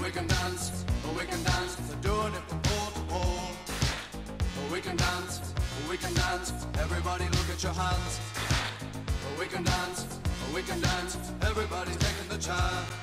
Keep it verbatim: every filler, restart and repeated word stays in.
we can dance, we can dance, they're doing it from pole to pole. We can dance, we can dance, everybody look at your hands. We can dance, we can dance, everybody's taking the chance.